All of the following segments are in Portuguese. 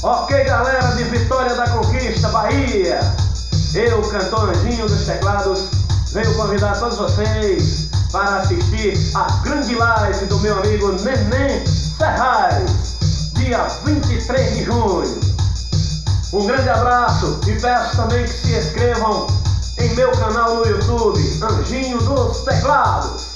Ok, galera de Vitória da Conquista, Bahia. Eu, cantor Anjinho dos Teclados, venho convidar todos vocês para assistir a grande live do meu amigo Neném Ferraz, dia 23 de junho. Um grande abraço e peço também que se inscrevam em meu canal no YouTube, Anjinho dos Teclados.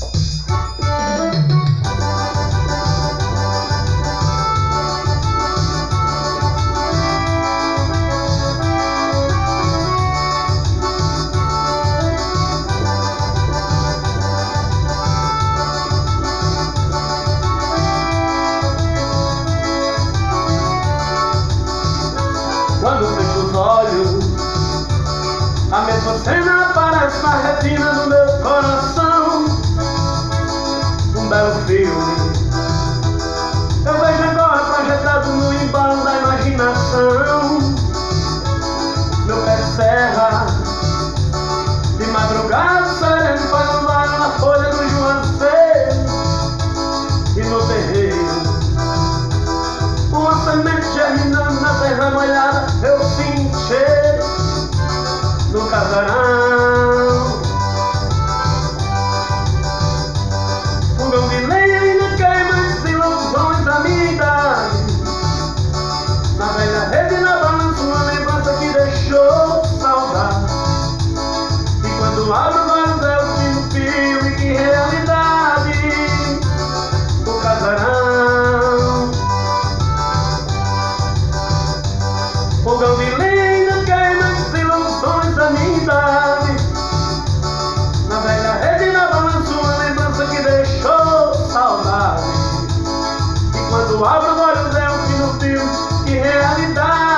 Quando fecho os olhos, a mesma cena aparece na retina do meu coração. Um belo filme eu vejo agora projetado no embalo da imaginação. Meu pé de serra, de madrugada sereno, faz um barulho na folha do juazeiro. E no terreiro, uma semente germinando na terra molhada, eu sinto cheiro no casarão. Fogão de lenha ainda queima as ilusões da minha idade. Na velha rede, na balança, uma lembrança que deixou saudade. E quando abro os olhos eu sinto filme, que realidade. O casarão. Fogão de lenha ainda queima as ilusões da minha idade. Na velha rede, na balança, uma lembrança que deixou saudade. E quando abro os olhos eu vi no filme, que realidade.